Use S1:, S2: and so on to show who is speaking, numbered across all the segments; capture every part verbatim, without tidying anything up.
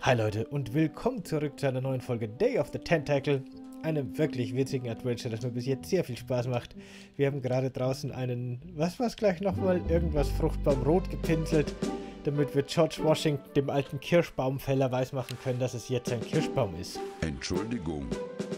S1: Hi Leute und willkommen zurück zu einer neuen Folge Day of the Tentacle. Einem wirklich witzigen Adventure, das mir bis jetzt sehr viel Spaß macht. Wir haben gerade draußen einen, was war's gleich nochmal, irgendwas Fruchtbaum rot gepinselt, damit wir George Washington, dem alten Kirschbaumfäller, weismachen können, dass es jetzt ein Kirschbaum ist.
S2: Entschuldigung.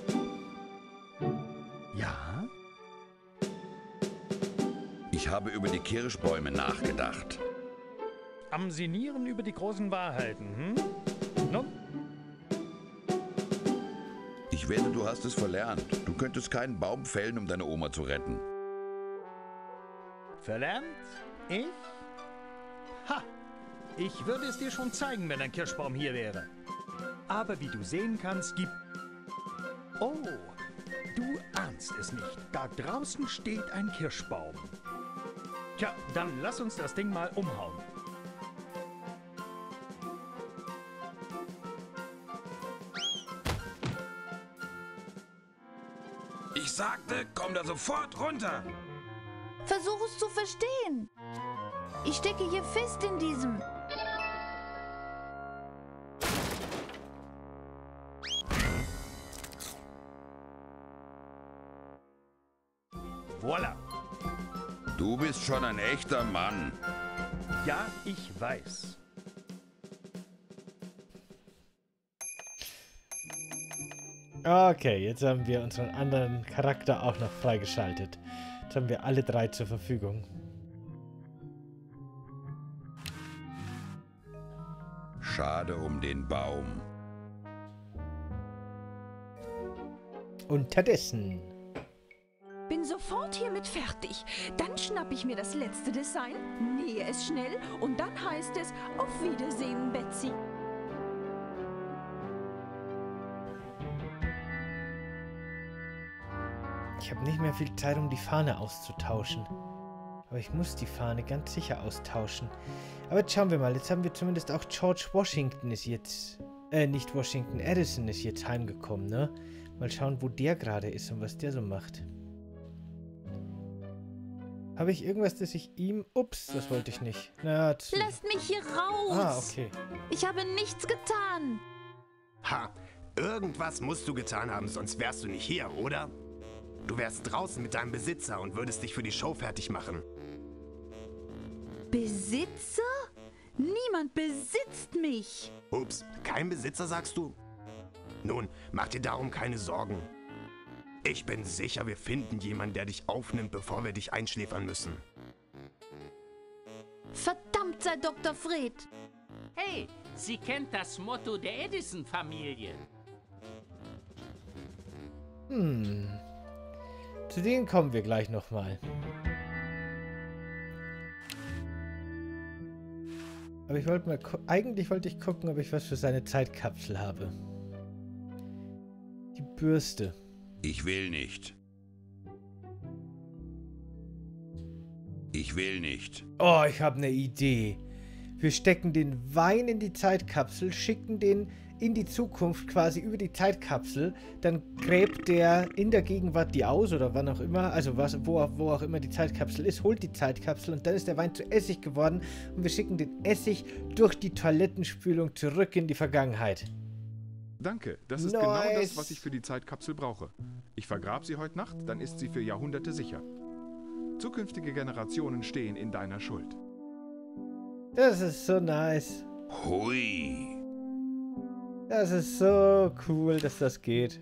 S3: Ja?
S2: Ich habe über die Kirschbäume nachgedacht.
S3: Am Sinnieren über die großen Wahrheiten, hm? Nun?
S2: Ich wette, du hast es verlernt. Du könntest keinen Baum fällen, um deine Oma zu retten.
S3: Verlernt? Ich? Ha! Ich würde es dir schon zeigen, wenn ein Kirschbaum hier wäre. Aber wie du sehen kannst, gibt... Oh, du ahnst es nicht. Da draußen steht ein Kirschbaum. Tja, dann lass uns das Ding mal umhauen.
S2: Ich sagte, komm da sofort runter!
S4: Versuch es zu verstehen. Ich stecke hier fest in diesem...
S3: Voila!
S2: Du bist schon ein echter Mann.
S3: Ja, ich weiß.
S1: Okay, jetzt haben wir unseren anderen Charakter auch noch freigeschaltet. Jetzt haben wir alle drei zur Verfügung.
S2: Schade um den Baum.
S1: Unterdessen.
S5: Bin sofort hiermit fertig. Dann schnapp ich mir das letzte Design, nähe es schnell und dann heißt es auf Wiedersehen, Betsy.
S1: Ich habe nicht mehr viel Zeit, um die Fahne auszutauschen. Aber ich muss die Fahne ganz sicher austauschen. Aber jetzt schauen wir mal. Jetzt haben wir zumindest auch George Washington ist jetzt... Äh, nicht Washington, Addison ist jetzt heimgekommen, ne? Mal schauen, wo der gerade ist und was der so macht. Habe ich irgendwas, das ich ihm... Ups, das wollte ich nicht. Na,
S4: Lasst mich hier raus!
S1: Ah, okay.
S4: Ich habe nichts getan.
S6: Ha, irgendwas musst du getan haben, sonst wärst du nicht hier, oder? Du wärst draußen mit deinem Besitzer und würdest dich für die Show fertig machen.
S4: Besitzer? Niemand besitzt mich.
S6: Ups, kein Besitzer, sagst du? Nun, mach dir darum keine Sorgen. Ich bin sicher, wir finden jemanden, der dich aufnimmt, bevor wir dich einschläfern müssen.
S4: Verdammt sei Doktor Fred.
S7: Hey, sie kennt das Motto der Edison-Familie.
S1: Hm. Zu denen kommen wir gleich nochmal. Aber ich wollte mal... Eigentlich wollte ich gucken, ob ich was für seine Zeitkapsel habe. Die Bürste.
S2: Ich will nicht. Ich will nicht.
S1: Oh, ich habe eine Idee. Wir stecken den Wein in die Zeitkapsel, schicken den in die Zukunft quasi über die Zeitkapsel, dann gräbt der in der Gegenwart die aus oder wann auch immer, also was, wo, wo auch immer die Zeitkapsel ist, holt die Zeitkapsel und dann ist der Wein zu Essig geworden und wir schicken den Essig durch die Toilettenspülung zurück in die Vergangenheit.
S8: Danke, das ist
S1: Nice.
S8: genau das, was ich für die Zeitkapsel brauche. Ich vergrab sie heute Nacht, dann ist sie für Jahrhunderte sicher. Zukünftige Generationen stehen in deiner Schuld.
S1: Das ist so nice.
S2: Hui.
S1: Das ist so cool, dass das geht.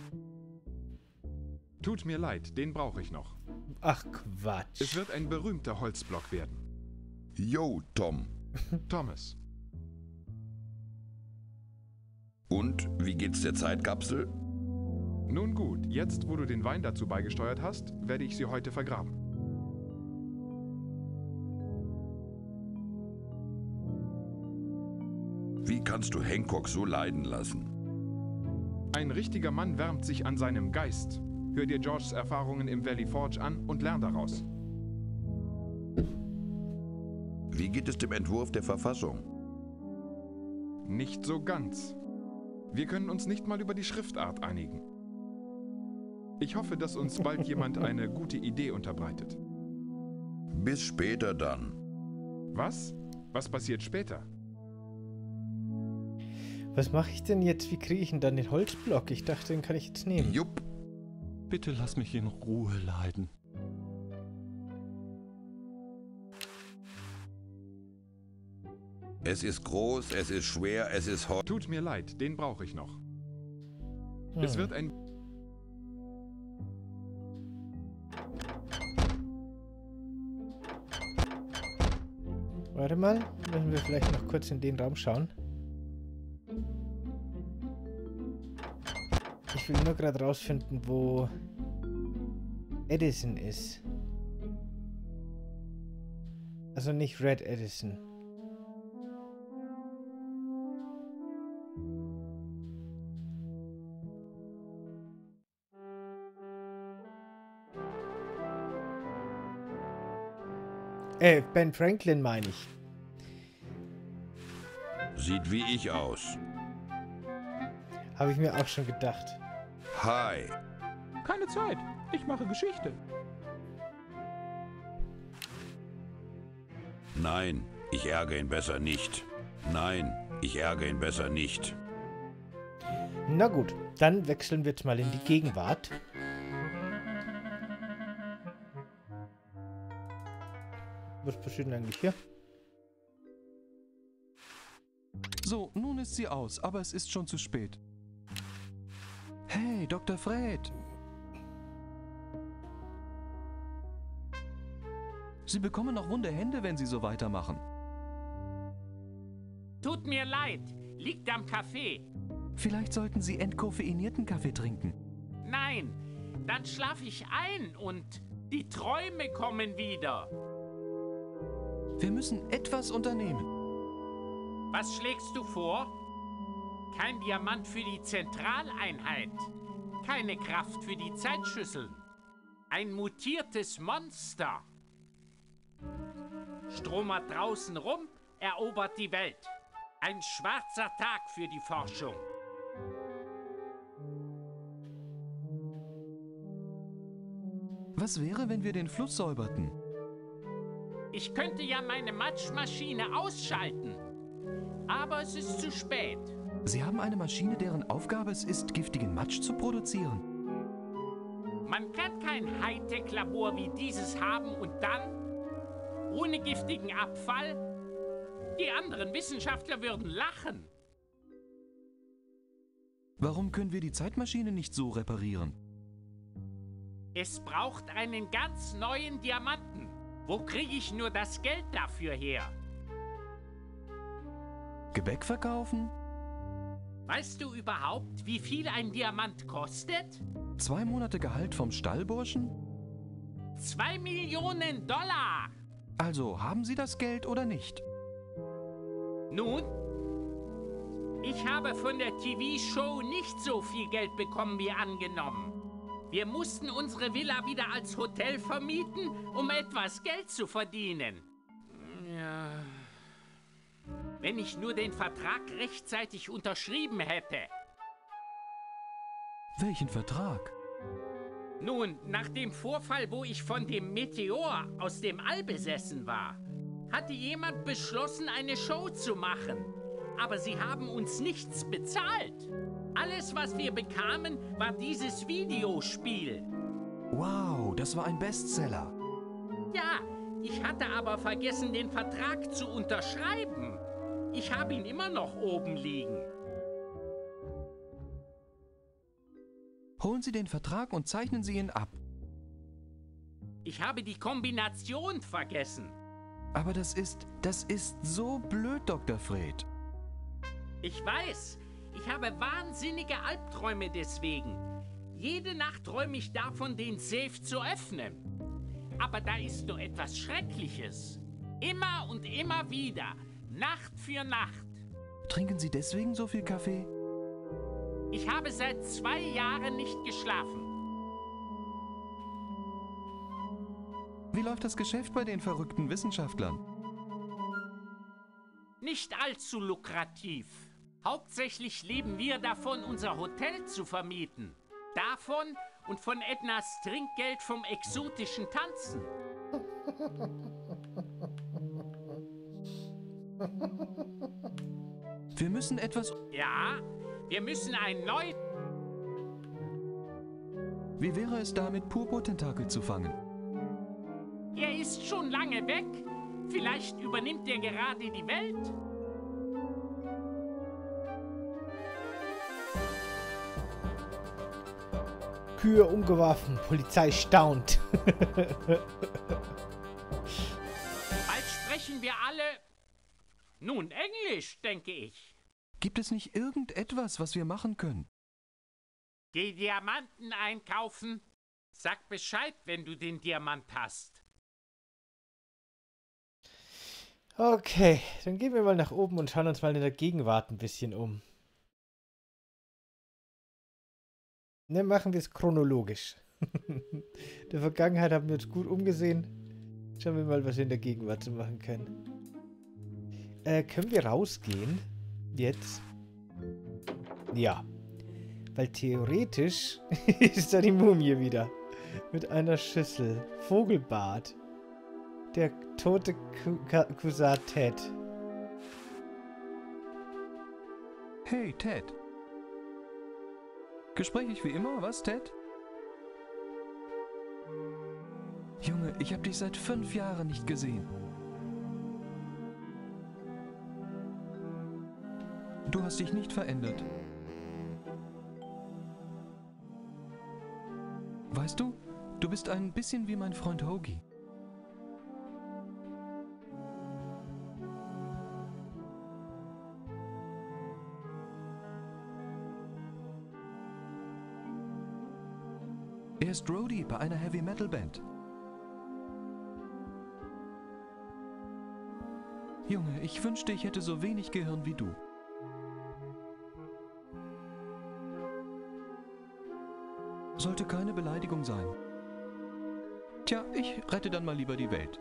S8: Tut mir leid, den brauche ich noch.
S1: Ach Quatsch.
S8: Es wird ein berühmter Holzblock werden.
S2: Yo, Tom.
S8: Thomas.
S2: Und, wie geht's der Zeitkapsel?
S8: Nun gut, jetzt wo du den Wein dazu beigesteuert hast, werde ich sie heute vergraben.
S2: Wie kannst du Hancock so leiden lassen?
S8: Ein richtiger Mann wärmt sich an seinem Geist. Hör dir Georges Erfahrungen im Valley Forge an und lern daraus.
S2: Wie geht es dem Entwurf der Verfassung?
S8: Nicht so ganz. Wir können uns nicht mal über die Schriftart einigen. Ich hoffe, dass uns bald jemand eine gute Idee unterbreitet.
S2: Bis später dann.
S8: Was? Was passiert später?
S1: Was mache ich denn jetzt? Wie kriege ich denn dann den Holzblock? Ich dachte, den kann ich jetzt nehmen.
S2: Jupp.
S9: Bitte lass mich in Ruhe leiden.
S2: Es ist groß, es ist schwer, es ist Holz.
S8: Tut mir leid, den brauche ich noch.
S1: Hm.
S8: Es wird ein...
S1: Warte mal, müssen wir vielleicht noch kurz in den Raum schauen. Ich will nur gerade rausfinden, wo Edison ist. Also nicht Red Edison. Äh, Ben Franklin meine ich.
S2: Sieht wie ich aus.
S1: Habe ich mir auch schon gedacht.
S2: Hi.
S9: Keine Zeit. Ich mache Geschichte.
S2: Nein, ich ärgere ihn besser nicht. Nein, ich ärgere ihn besser nicht.
S1: Na gut, dann wechseln wir jetzt mal in die Gegenwart. Was passiert denn eigentlich hier?
S9: So, nun ist sie aus, aber es ist schon zu spät. Hey, Doktor Fred. Sie bekommen noch wunde Hände, wenn Sie so weitermachen.
S7: Tut mir leid, liegt am Kaffee.
S9: Vielleicht sollten Sie entkoffeinierten Kaffee trinken.
S7: Nein, dann schlafe ich ein und die Träume kommen wieder.
S9: Wir müssen etwas unternehmen.
S7: Was schlägst du vor? Kein Diamant für die Zentraleinheit. Keine Kraft für die Zeitschüsseln. Ein mutiertes Monster. Stromert draußen rum, erobert die Welt. Ein schwarzer Tag für die Forschung.
S9: Was wäre, wenn wir den Fluss säuberten?
S7: Ich könnte ja meine Matschmaschine ausschalten. Aber es ist zu spät.
S9: Sie haben eine Maschine, deren Aufgabe es ist, giftigen Matsch zu produzieren.
S7: Man kann kein Hightech-Labor wie dieses haben und dann, ohne giftigen Abfall, die anderen Wissenschaftler würden lachen.
S9: Warum können wir die Zeitmaschine nicht so reparieren?
S7: Es braucht einen ganz neuen Diamanten. Wo kriege ich nur das Geld dafür her?
S9: Gebäck verkaufen?
S7: Weißt du überhaupt, wie viel ein Diamant kostet?
S9: Zwei Monate Gehalt vom Stallburschen?
S7: Zwei Millionen Dollar!
S9: Also, haben Sie das Geld oder nicht?
S7: Nun? Ich habe von der T V-Show nicht so viel Geld bekommen wie angenommen. Wir mussten unsere Villa wieder als Hotel vermieten, um etwas Geld zu verdienen. Ja. Wenn ich nur den Vertrag rechtzeitig unterschrieben hätte.
S9: Welchen Vertrag?
S7: Nun, nach dem Vorfall, wo ich von dem Meteor aus dem All besessen war, hatte jemand beschlossen, eine Show zu machen. Aber sie haben uns nichts bezahlt. Alles, was wir bekamen, war dieses Videospiel.
S9: Wow, das war ein Bestseller.
S7: Ja, ich hatte aber vergessen, den Vertrag zu unterschreiben. Ich habe ihn immer noch oben liegen.
S9: Holen Sie den Vertrag und zeichnen Sie ihn ab.
S7: Ich habe die Kombination vergessen.
S9: Aber das ist, das ist so blöd, Doktor Fred.
S7: Ich weiß, ich habe wahnsinnige Albträume deswegen. Jede Nacht träume ich davon, den Safe zu öffnen. Aber da ist nur etwas Schreckliches. Immer und immer wieder, Nacht für Nacht.
S9: Trinken Sie deswegen so viel Kaffee?
S7: Ich habe seit zwei Jahren nicht geschlafen.
S9: Wie läuft das Geschäft bei den verrückten Wissenschaftlern?
S7: Nicht allzu lukrativ. Hauptsächlich leben wir davon, unser Hotel zu vermieten. Davon und von Ednas Trinkgeld vom exotischen Tanzen.
S9: Wir müssen etwas...
S7: Ja, wir müssen ein neu...
S9: Wie wäre es damit, Purpurtentakel zu fangen?
S7: Er ist schon lange weg. Vielleicht übernimmt er gerade die Welt.
S1: Kühe umgeworfen, Polizei staunt.
S7: Bald sprechen wir alle... Nun, Englisch, denke ich.
S9: Gibt es nicht irgendetwas, was wir machen können?
S7: Geh Diamanten einkaufen. Sag Bescheid, wenn du den Diamant hast.
S1: Okay, dann gehen wir mal nach oben und schauen uns mal in der Gegenwart ein bisschen um. Ne, machen wir es chronologisch. In der Vergangenheit haben wir uns gut umgesehen. Schauen wir mal, was wir in der Gegenwart so machen können. Äh, können wir rausgehen? Jetzt? Ja. Weil theoretisch ist da die Mumie wieder. Mit einer Schüssel. Vogelbart. Der tote Cousin Ted.
S9: Hey, Ted. Gesprächig wie immer, was, Ted? Junge, ich habe dich seit fünf Jahren nicht gesehen. Du hast dich nicht verändert. Weißt du, du bist ein bisschen wie mein Freund Hoagie. Er ist Roadie bei einer Heavy-Metal-Band. Junge, ich wünschte, ich hätte so wenig Gehirn wie du. Sollte keine Beleidigung sein. Tja, ich rette dann mal lieber die Welt.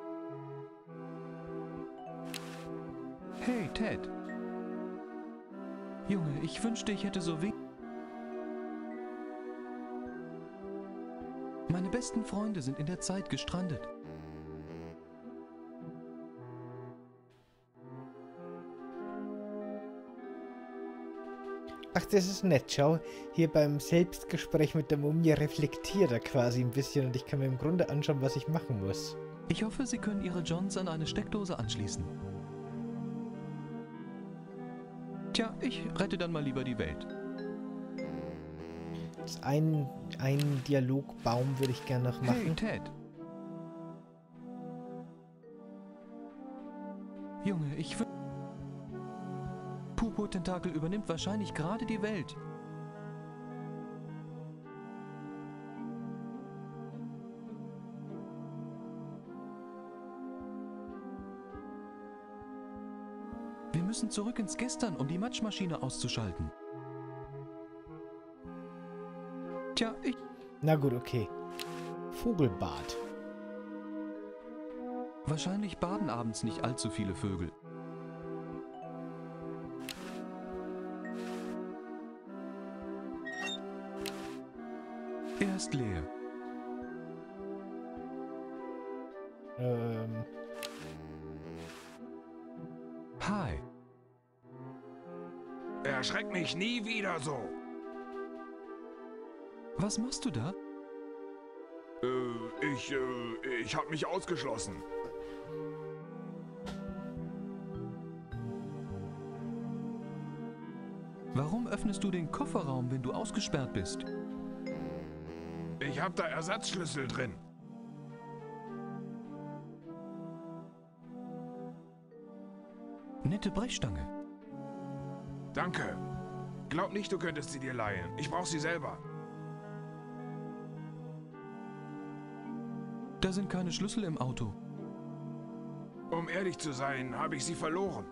S9: Hey, Ted. Junge, ich wünschte, ich hätte so wenig... Meine besten Freunde sind in der Zeit gestrandet.
S1: Ach, das ist nett. Schau, hier beim Selbstgespräch mit der Mumie reflektiert er quasi ein bisschen und ich kann mir im Grunde anschauen, was ich machen muss.
S9: Ich hoffe, Sie können Ihre Johns an eine Steckdose anschließen. Tja, ich rette dann mal lieber die Welt.
S1: Das ein, ein Dialogbaum würde ich gerne noch machen.
S9: Hey, Ted. Junge, ich will... Purpurtentakel übernimmt wahrscheinlich gerade die Welt. Wir müssen zurück ins Gestern, um die Matschmaschine auszuschalten. Tja, ich...
S1: Na gut, okay. Vogelbad.
S9: Wahrscheinlich baden abends nicht allzu viele Vögel. Er ist leer.
S1: Ähm.
S9: Hi.
S6: Erschreck mich nie wieder so.
S9: Was machst du da?
S6: Äh, ich, äh, ich hab mich ausgeschlossen.
S9: Warum öffnest du den Kofferraum, wenn du ausgesperrt bist?
S6: Ich hab da Ersatzschlüssel drin.
S9: Nette Brechstange.
S6: Danke. Glaub nicht, du könntest sie dir leihen. Ich brauch sie selber.
S9: Da sind keine Schlüssel im Auto.
S6: Um ehrlich zu sein, habe ich sie verloren.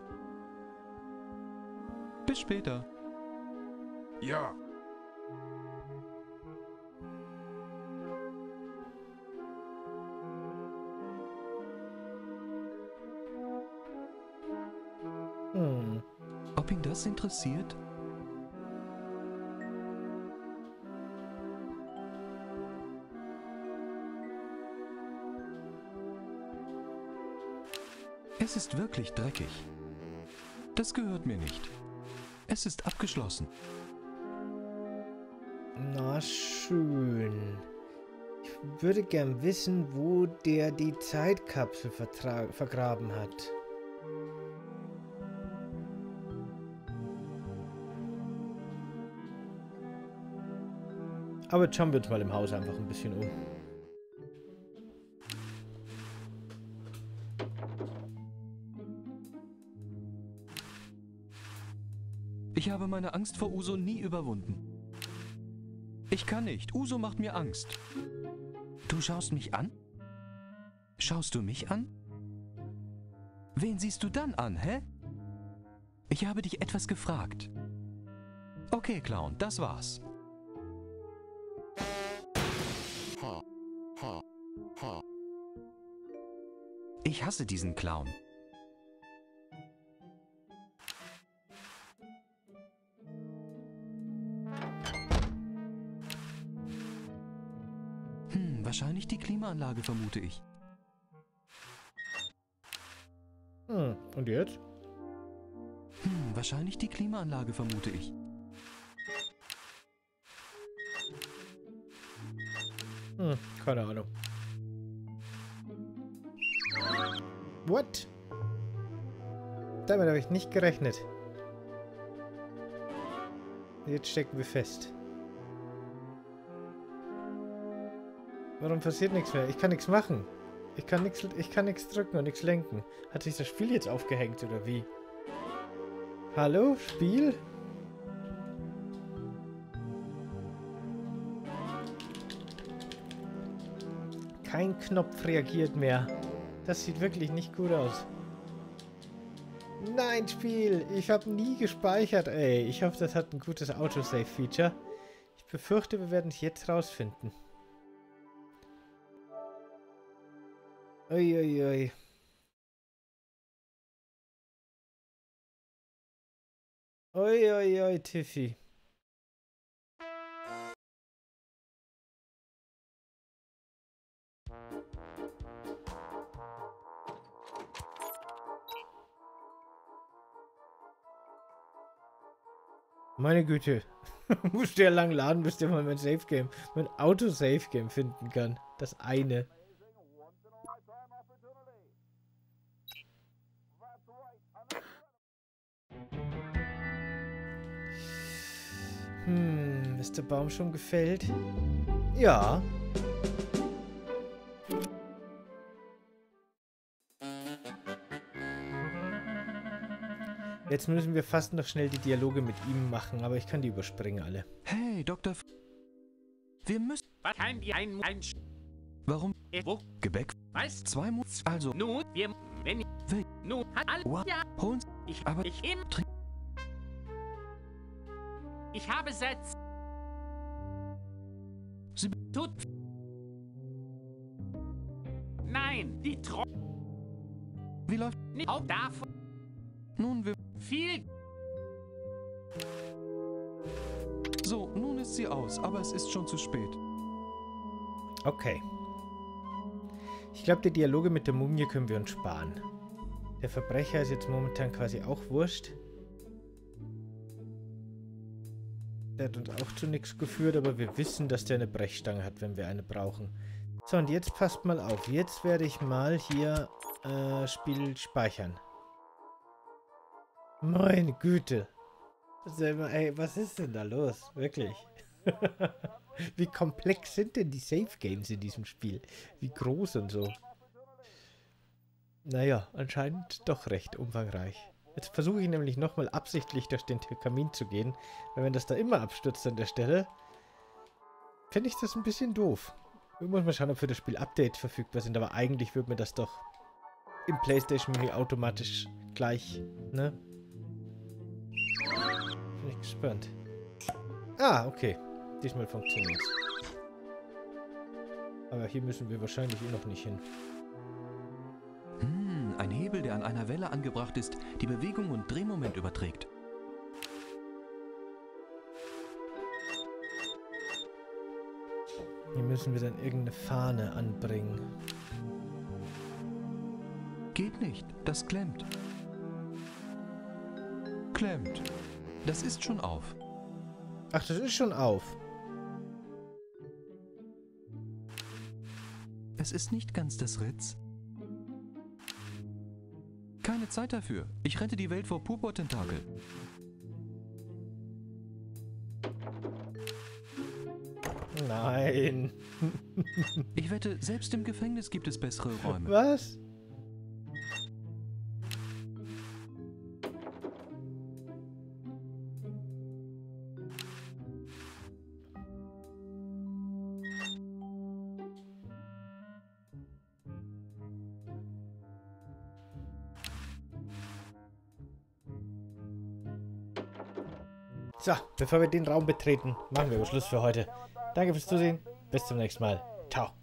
S9: Bis später.
S6: Ja.
S1: Hm.
S9: Ob ihn das interessiert? Es ist wirklich dreckig. Das gehört mir nicht. Es ist abgeschlossen.
S1: Na schön. Ich würde gern wissen, wo der die Zeitkapsel vergraben hat. Aber jetzt schauen wir uns mal im Haus einfach ein bisschen um.
S9: Ich habe meine Angst vor Uso nie überwunden. Ich kann nicht. Uso macht mir Angst. Du schaust mich an? Schaust du mich an? Wen siehst du dann an, hä? Ich habe dich etwas gefragt. Okay, Clown, das war's. Ich hasse diesen Clown. Hm, wahrscheinlich die Klimaanlage, vermute ich.
S1: Hm, und jetzt?
S9: Hm, wahrscheinlich die Klimaanlage, vermute ich.
S1: Hm, keine Ahnung. What? Damit habe ich nicht gerechnet. Jetzt stecken wir fest. Warum passiert nichts mehr? Ich kann nichts machen. Ich kann nichts, ich kann nichts drücken und nichts lenken. Hat sich das Spiel jetzt aufgehängt oder wie? Hallo, Spiel? Kein Knopf reagiert mehr. Das sieht wirklich nicht gut aus. Nein, Spiel! Ich habe nie gespeichert, ey. Ich hoffe, das hat ein gutes Autosave-Feature. Ich befürchte, wir werden es jetzt rausfinden. Uiuiui. Ui, ui. Uiuiui, ui, Tiffy. Meine Güte. Muss der lang laden, bis der mal mein Safe Game, mein Auto-Safe Game finden kann. Das eine. Hm, ist der Baum schon gefällt? Ja. Jetzt müssen wir fast noch schnell die Dialoge mit ihm machen, aber ich kann die überspringen alle.
S9: Hey, Doktor F Wir müssen...
S7: Was kann die ein... ein
S9: Warum?
S7: äh, wo?
S9: Gebäck?
S7: Was?
S9: Zwei Muss... Also...
S7: Nun, wir... Wenn ich...
S9: Will...
S7: Nun, hat alle...
S9: What?
S7: Ja.
S9: Holen's...
S7: Ich...
S9: Aber...
S7: Ich im...
S9: Trink...
S7: Ich habe Sätze...
S9: Sie...
S7: Tut... Nein, die Tro...
S9: Wie läuft...
S7: Nicht auch davon...
S9: Nun, wir...
S7: Viel...
S9: So, nun ist sie aus, aber es ist schon zu spät.
S1: Okay. Ich glaube, die Dialoge mit der Mumie können wir uns sparen. Der Verbrecher ist jetzt momentan quasi auch wurscht. Der hat uns auch zu nichts geführt, aber wir wissen, dass der eine Brechstange hat, wenn wir eine brauchen. So, und jetzt passt mal auf. Jetzt werde ich mal hier äh, Spiel speichern. Meine Güte. Ey, was ist denn da los? Wirklich. Wie komplex sind denn die Safe Games in diesem Spiel? Wie groß und so. Naja, anscheinend doch recht umfangreich. Jetzt versuche ich nämlich nochmal absichtlich durch den Kamin zu gehen, weil wenn das da immer abstürzt an der Stelle, finde ich das ein bisschen doof. Ich muss mal schauen, ob für das Spiel Updates verfügbar sind, aber eigentlich wird mir das doch im PlayStation Menü automatisch gleich, ne? Bin ich gespannt. Ah, okay. Diesmal funktioniert es. Aber hier müssen wir wahrscheinlich eh noch nicht hin.
S9: Hm, ein Hebel, der an einer Welle angebracht ist, die Bewegung und Drehmoment überträgt.
S1: Hier müssen wir dann irgendeine Fahne anbringen.
S9: Geht nicht, das klemmt. Klemmt. Das ist schon auf.
S1: Ach, das ist schon auf.
S9: Es ist nicht ganz das Ritz. Keine Zeit dafür. Ich rette die Welt vor Purpurtentakel.
S1: Nein.
S9: Ich wette, selbst im Gefängnis gibt es bessere Räume.
S1: Was? So, bevor wir den Raum betreten, machen wir aber Schluss für heute. Danke fürs Zusehen. Bis zum nächsten Mal. Ciao.